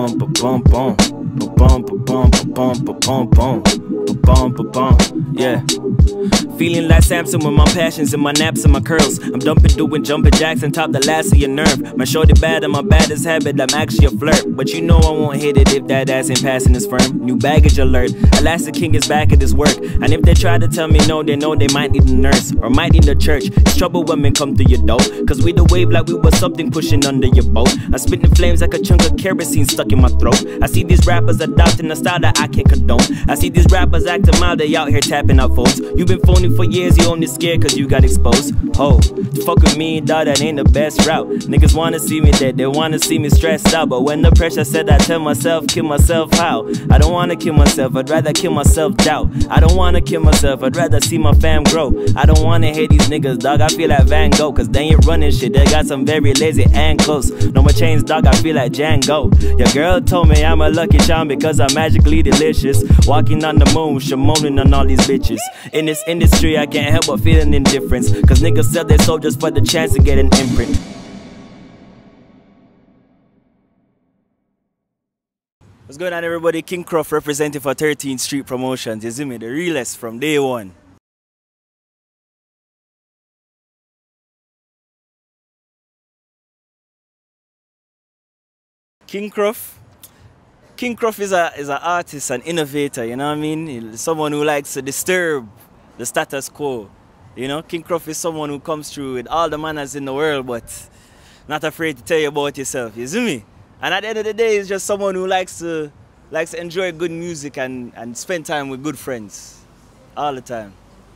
bum ba bum bum ba bum ba bum ba bum ba bum bum ba bum ba bum. Yeah. Feeling like Samson with my passions and my naps and my curls. I'm dumping, doing jumping jacks and top the last of your nerve. My shorty bad and my baddest habit, I'm actually a flirt. But you know I won't hit it if that ass ain't passing this firm. New baggage alert, Elastic King is back at his work. And if they try to tell me no, they know they might need a nurse or might need a church. It's trouble when men come through your door, cause we the wave like we was something pushing under your boat. I'm spitting flames like a chunk of kerosene stuck in my throat. I see these rappers adopting a style that I can't condone. I see these rappers acting mild, they out here tapping out phones. You been phoning for years, you only scared cause you got exposed. Oh, fuck with me, dawg, that ain't the best route. Niggas wanna see me dead, they wanna see me stressed out. But when the pressure said, I tell myself, kill myself how? I don't wanna kill myself, I'd rather kill myself doubt. I don't wanna kill myself, I'd rather see my fam grow. I don't wanna hate these niggas, dawg, I feel like Van Gogh. Cause they ain't running shit, they got some very lazy and close. No more chains, dawg, I feel like Django. Your girl told me I'm a lucky charm because I'm magically delicious. Walking on the moon, shamoning on all these bitches. In this industry, I can't help but feel an indifference, cause niggas sell their soul just for the chance to get an imprint. What's going on, everybody? King Cruff representing for 13th Street Promotions. You see me, the realest from day one. King Cruff is an artist, an innovator, you know what I mean? Someone who likes to disturb the status quo. You know, King Cruff is someone who comes through with all the manners in the world, but not afraid to tell you about yourself, you see me? And at the end of the day, he's just someone who likes to enjoy good music and spend time with good friends all the time.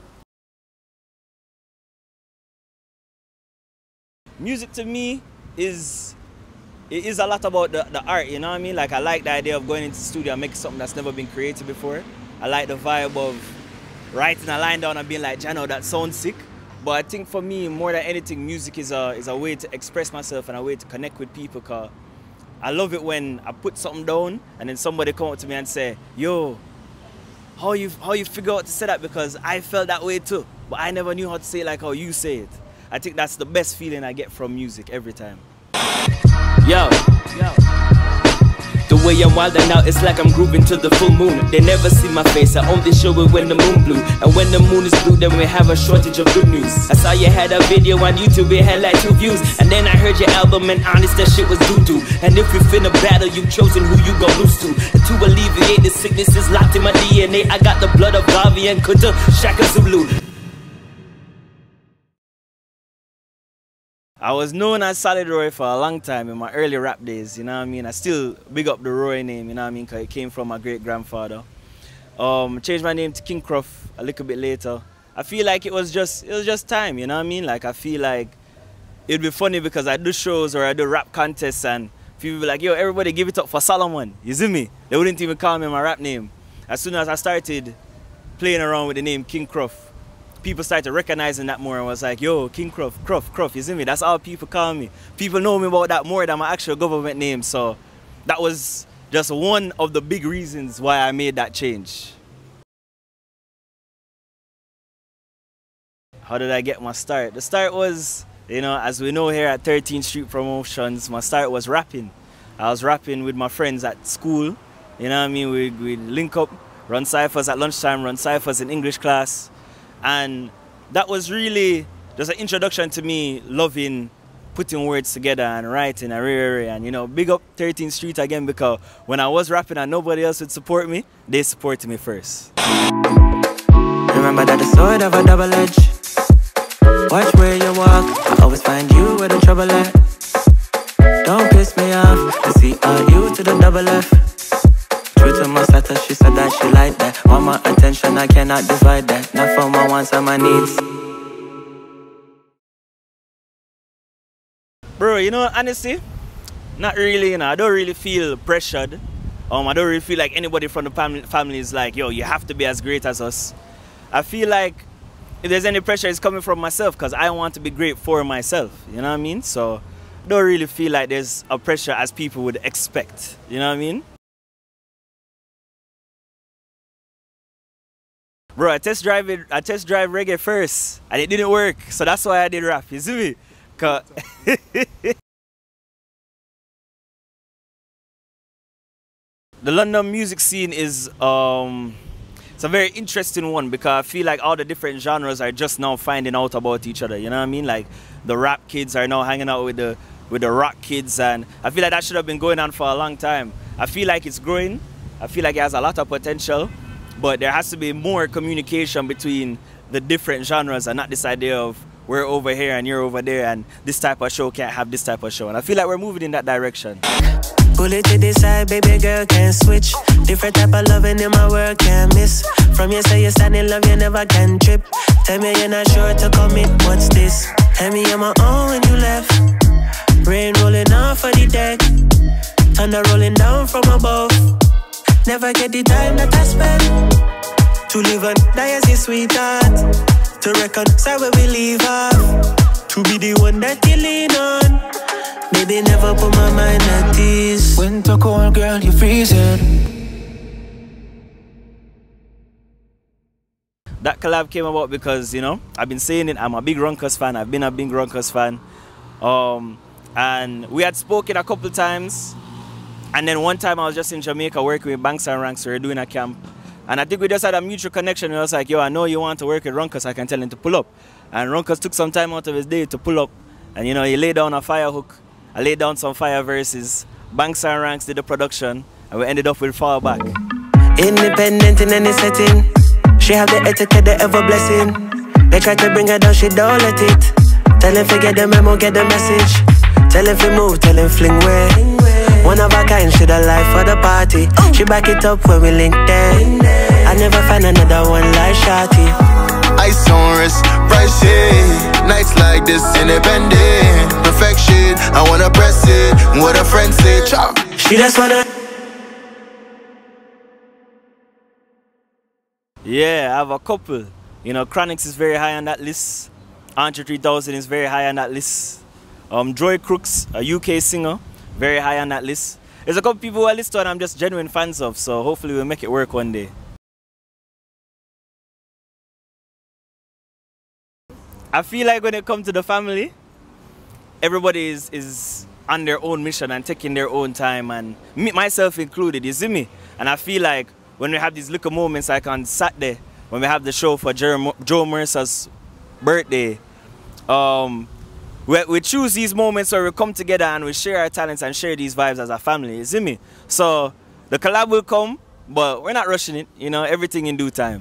Music to me is a lot about the art, you know what I mean? Like, I like the idea of going into the studio and making something that's never been created before. I like the vibe of writing a line down and being like, Jano, that sounds sick. But I think for me, more than anything, music is a way to express myself and a way to connect with people. Cause I love it when I put something down and then somebody come up to me and say, yo, how you figure out to say that? Because I felt that way too, but I never knew how to say it like how you say it. I think that's the best feeling I get from music every time. Yo. The way I'm wildin' out, it's like I'm grooving to the full moon. They never see my face, I only show it when the moon blue. And when the moon is blue, then we have a shortage of good news. I saw you had a video on YouTube, it had like 2 views. And then I heard your album, and honest, that shit was doo-doo. And if we finna battle, you've chosen who you gon' lose to. And to alleviate the sicknesses locked in my DNA, I got the blood of Garvey and Kuta, Shaka Zulu. I was known as Solyd Roy for a long time in my early rap days, you know what I mean? I still big up the Roy name, you know what I mean? Because it came from my great-grandfather. Changed my name to King Cruff a little bit later. I feel like it was just time, you know what I mean? Like, I feel like it'd be funny because I do shows or I do rap contests and people be like, yo, everybody give it up for Solomon, you see me? They wouldn't even call me my rap name. As soon as I started playing around with the name King Cruff, people started recognizing that more and was like, yo, King Cruff, Cruff, you see me? That's all people call me. People know me about that more than my actual government name, so that was just one of the big reasons why I made that change. How did I get my start? The start was, you know, as we know here at 13th Street Promotions, my start was rapping. I was rapping with my friends at school, you know what I mean? We'd link up, run ciphers at lunchtime, run ciphers in English class. And that was really just an introduction to me loving putting words together and writing and you know, big up 13th Street again, because when I was rapping and nobody else would support me, they supported me first. Remember that the sword have a double edge. Watch where you walk, I always find you where the trouble at. Don't piss me off, I see all you to the double F. True to my status, she said that she liked that. Want my attention, I cannot divide that. Not for my wants and my needs. Bro, you know, honestly, not really, you know, I don't really feel pressured. I don't really feel like anybody from the family is like, yo, you have to be as great as us. I feel like if there's any pressure, it's coming from myself because I want to be great for myself, you know what I mean? So I don't really feel like there's a pressure as people would expect, you know what I mean? Bro, I test drive reggae first and it didn't work, so that's why I did rap, you see me? 'Cause the London music scene is it's a very interesting one because I feel like all the different genres are just now finding out about each other. You know what I mean? Like the rap kids are now hanging out with the rock kids, and I feel like that should have been going on for a long time. I feel like it's growing. I feel like it has a lot of potential, but there has to be more communication between the different genres and not this idea of we're over here and you're over there and this type of show can't have this type of show. And I feel like we're moving in that direction. Pull it to the side, baby girl, can't switch. Different type of loving in my world, can't miss. From you say you stand in love, you never can trip. Tell me you're not sure to commit, what's this? Tell me I'm my own when you left. Rain rolling off of the deck, thunder rolling down from above. Never get the time that I spend to live and die as your sweetheart. To reconcile where we leave off, to be the one that you lean on. Baby, never put my mind at ease. Winter cold, girl, you're freezing. That collab came about because, you know, I've been saying it, I'm a big Runckus fan. I've been a big Runckus fan. And we had spoken a couple times. And then one time I was just in Jamaica working with Banks and Ranks. We were doing a camp. And I think we just had a mutual connection. We was like, yo, I know you want to work with Runckus. I can tell him to pull up. And Runckus took some time out of his day to pull up. And, you know, he laid down a fire hook. I laid down some fire verses. Banks and Ranks did the production. And we ended up with FallBack. Independent in any setting. She have the etiquette, the ever blessing. They try to bring her down, she don't let it. Tell him forget the memo, get the message. Tell him fi move, tell him fling way. One of a kind, she the life for the party. She back it up when we link there. I never find another one like Shawty. Ice on wrist, bright shade. Nights like this, independent. Perfection, I wanna press it. What a friend say, chop. She just wanna. Yeah, I have a couple. You know, Chronix is very high on that list. Andre 3000 is very high on that list. Joy Crooks, a UK singer, very high on that list. There's a couple people who I list to and I'm just genuine fans of, so hopefully we'll make it work one day. I feel like when it comes to the family, everybody is on their own mission and taking their own time, and me, myself included, you see me? And I feel like when we have these little moments like on Saturday, when we have the show for Joe Mercer's birthday, we choose these moments where we come together and we share our talents and share these vibes as a family, you see me? So the collab will come, but we're not rushing it, you know, everything in due time.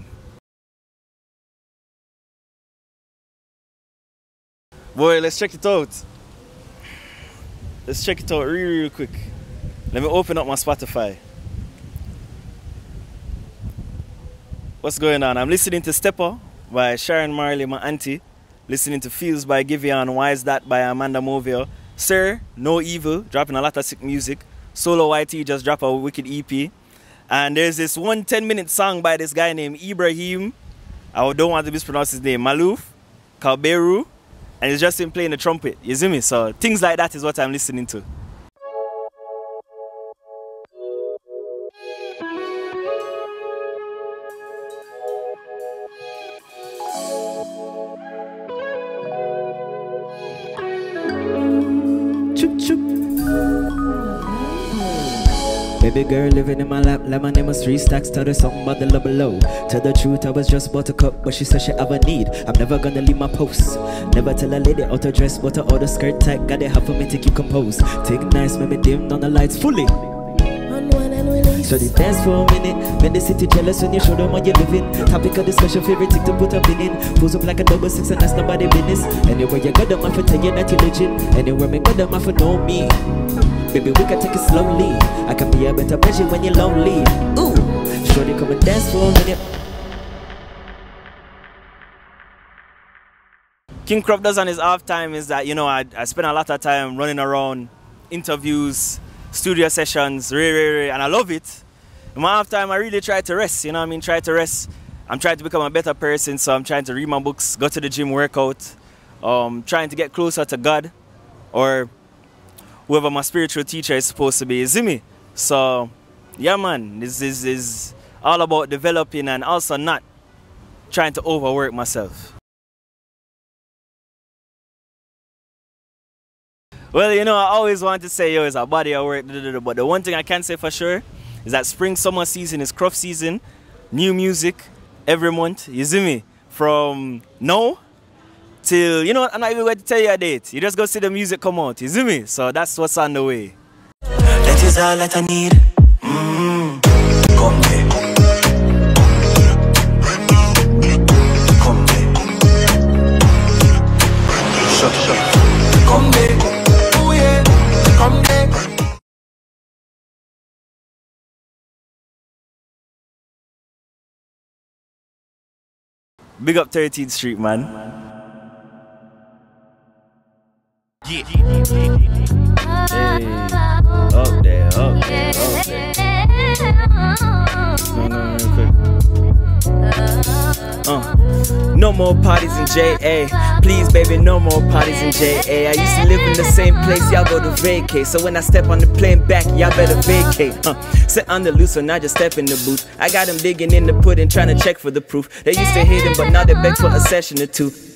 Boy, let's check it out. Let's check it out real quick. Let me open up my Spotify. What's going on? I'm listening to Stepper by Sharon Marley, my auntie. Listening to Feels by Giveon, Why Is That by Amanda Movio. Sir, No Evil, dropping a lot of sick music. Solo YT just dropped a wicked EP. And there's this 1 10-minute song by this guy named Ibrahim. I don't want to mispronounce his name. Malouf, Kalberu. And he's just him playing the trumpet. You see me? So things like that is what I'm listening to. Baby girl living in my lap, lemon in my 3 stacks. Tell her something about the love below. Tell the truth, I was just about to cut, but she said she have a need. I'm never gonna leave my post. Never tell a lady out her dress, but her order skirt tight. Got it half for me to keep composed. Take nice, make me dim on the lights fully. So they dance for a minute. Make the city jealous when you show them what you're living. Topic of discussion, favorite thing to put up in it. Pose up like a 6 and that's nobody business. Anywhere you got them, I for tell you that you're legit. Anywhere me got them, I for know me. Baby, we can take it slowly. I can be a better version when you're lonely. Ooh, shorty, come and dance for a minute. King Cruff does on his off time is that, you know, I spend a lot of time running around, interviews, studio sessions, and I love it. In my off time, I really try to rest, you know what I mean? Try to rest. I'm trying to become a better person, so I'm trying to read my books, go to the gym, work out, trying to get closer to God, or whoever my spiritual teacher is supposed to be, you see me? So, yeah man, this is all about developing and also not trying to overwork myself. Well, you know, I always want to say, yo, it's a body of work, but the one thing I can say for sure is that spring, summer season is Cruff season. New music every month, you see me? From now till, you know, I'm not even going to tell you a date. You just go see the music come out, you see me? So that's what's on the way. That is all that I need. Come here. Come here. Shut. Come here. Oh yeah. Come here. Big up 13th Street, man. Yeah. Hey. Up there, up there, up there. Real quick. No more parties in JA. Please, baby, no more parties in JA. I used to live in the same place, y'all go to vacate. So when I step on the plane back, y'all better vacate. Sit on the loose, so now just step in the booth. I got them digging in the pudding, trying to check for the proof. They used to hate him, but now they beg for a session or two.